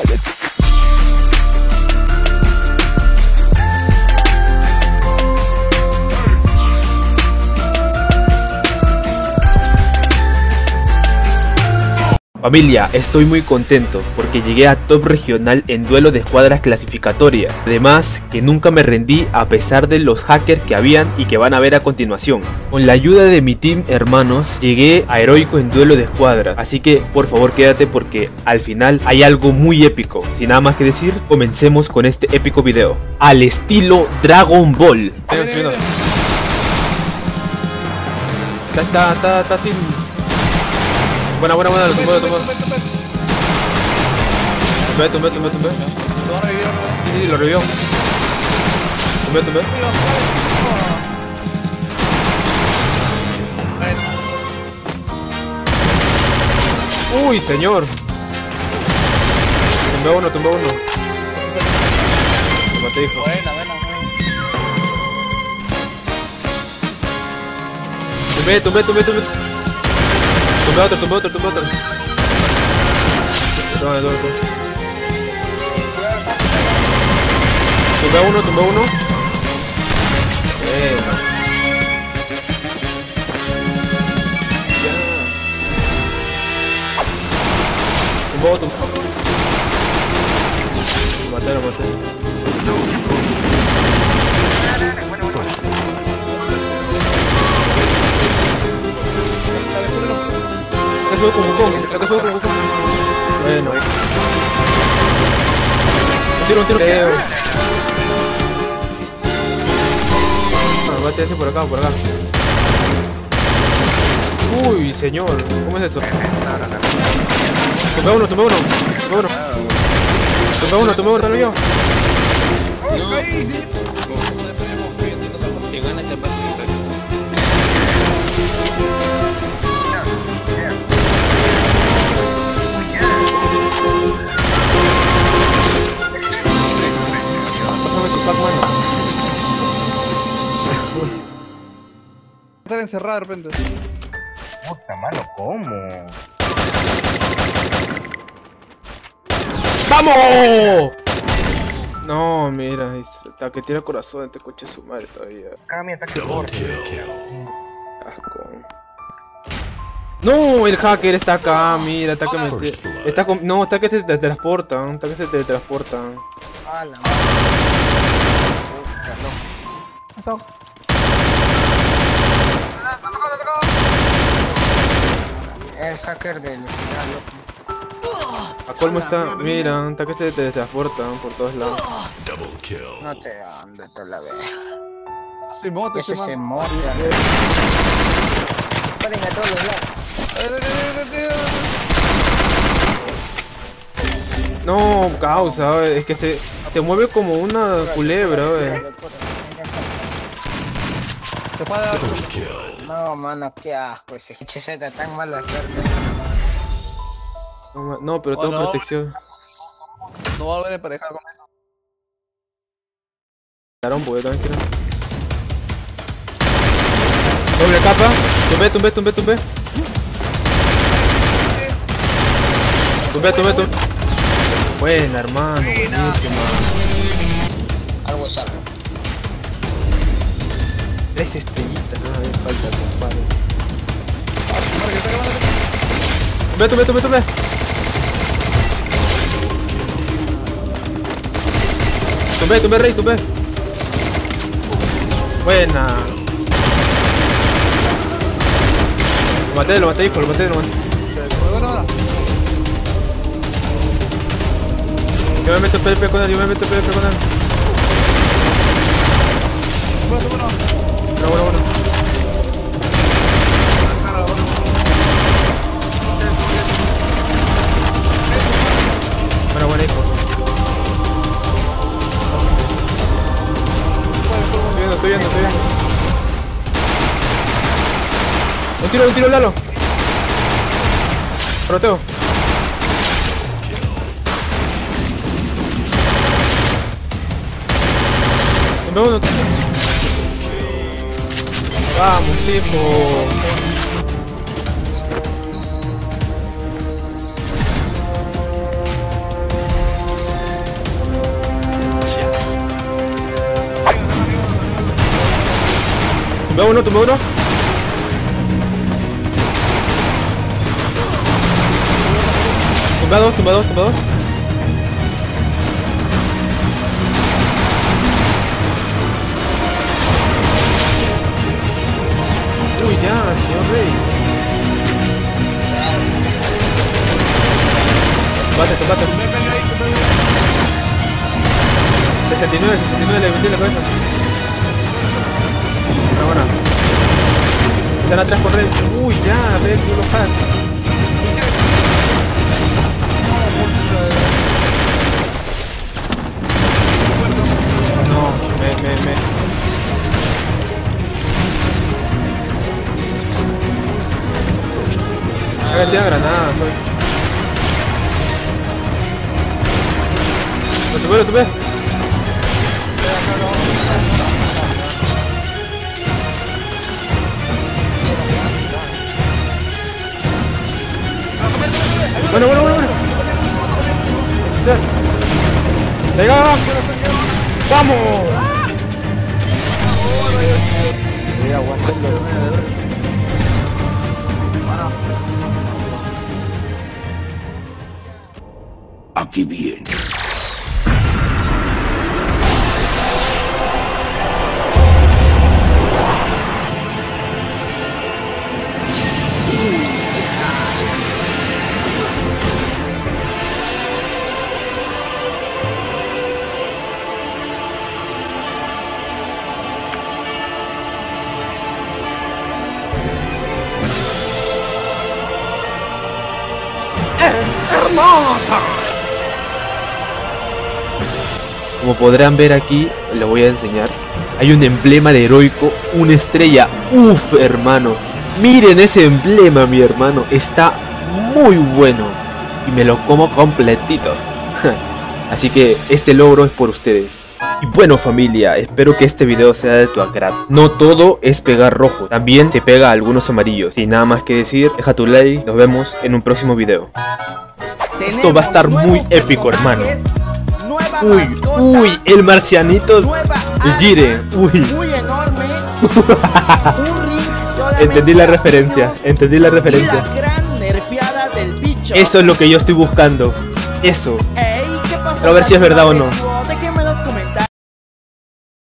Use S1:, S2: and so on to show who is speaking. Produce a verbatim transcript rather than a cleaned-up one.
S1: Familia, estoy muy contento porque llegué a top regional en duelo de escuadras clasificatoria. Además, que nunca me rendí a pesar de los hackers que habían y que van a ver a continuación. Con la ayuda de mi team hermanos, llegué a heroico en duelo de escuadras. Así que por favor quédate porque al final hay algo muy épico. Sin nada más que decir, comencemos con este épico video. Al estilo Dragon Ball. Está, está, está, está sin... Buena, buena, buena, lo tumbé, lo tumbé. Tumbé, tumbé, tumbé, tumbé. Sí, sí, lo revivió. Tumbé, tumbé. Uy, señor. Tumbé uno, tumbé uno. Lo maté, hijo.
S2: Buena, buena.
S1: Tumbé, tumbé, tumbé, tumbé. Tumbé otro, tumbé otro, tumbé otro. Toma, toma, toma. Tumbé uno, tumbé uno. Eh. Ya. Tumbé otro. Lo maté, lo maté. Con Wukong, la que sube con Wukong. Bueno. Un tiro, un tiro. No, bate ese por acá, por acá. Uy, señor, ¿cómo es eso? Tumbé uno, tumbé uno, tumbé uno. Tumbé uno, tumbé uno, yo.
S2: Estar encerrado de repente.
S3: Puta mano, ¿cómo?
S1: ¡Vamos! No, mira, hasta que tira corazón este coche su madre todavía.
S3: Acá mi ataque corte.
S1: Asco. No, el hacker está acá, mira, está que me... Está con... No, está que se teletransporta, está que se teletransporta.
S3: A la madre.
S2: Pasó.
S3: El hacker de velocidad, loco.
S1: A colmo está, mira, está que se teletransporta por todos lados.
S3: No te ando, te la veo.
S2: Se mote,
S3: Ese
S2: se
S3: se
S2: mote.
S3: mota. Paren a todos los lados.
S1: No, causa, es que se, se mueve como una culebra, wey.
S2: Se puede dar.
S3: No, mano, qué asco ese H Z tan mala suerte.
S1: No, no, pero tengo
S2: Oh, no.
S1: protección.
S2: No va a volver emparejado con eso.
S1: Darón, porque también quiero. Doble capa, tumbé, tumbé, tumbé, tumbé. Tumbé, tumbé, tumbé. Buena, hermano, buenísima.
S3: Algo es algo.
S1: Tres estrellitas, nada me falta, compadre. Tumbé, tumbé, tumbé, tumbé. Tumbé, tumbé, rey, tumbé. Buena. Lo maté, lo maté, hijo, lo maté, lo maté. Yo me meto P V P con él, yo me meto P V P con él.
S2: Bueno, bueno.
S1: Bueno, bueno, bueno. Bueno, bueno, hijo. Estoy viendo, estoy viendo, estoy viendo. Un tiro, un tiro, Lalo. Proteo. No, no. Vamos, tipo. uno, tumbé uno. Tumba dos, tumba dos, tumba dos. Uy, ya, señor Rey. Combate, combate. sesenta y nueve, sesenta y nueve, le metí en la cabeza. Buena, buena. Están atrás por Red. Uy, ya, Red, unos hacks. No, me, me, me. Me vendía granadas, soy. Lo tuve, lo tuve. Bueno, bueno, bueno, bueno. Venga, vamos. Voy a aguantarlo.
S4: Aquí viene.
S2: ¡Hermosa!
S1: Como podrán ver aquí, les voy a enseñar. Hay un emblema de heroico, una estrella. Uf, hermano. Miren ese emblema, mi hermano. Está muy bueno. Y me lo como completito. Así que este logro es por ustedes. Y bueno, familia, espero que este video sea de tu agrado. No todo es pegar rojo, también se pega algunos amarillos. Sin nada más que decir, deja tu like. Nos vemos en un próximo video. Esto va a estar muy épico, hermano. Uy, uy, el marcianito, el Jiren, uy.
S5: Muy enorme.
S1: Entendí la referencia, entendí la referencia.
S5: Y la gran nerfeada del bicho.
S1: Eso es lo que yo estoy buscando. Eso.
S5: Ey, ¿qué pasa?
S1: Pero a ver si es verdad o no.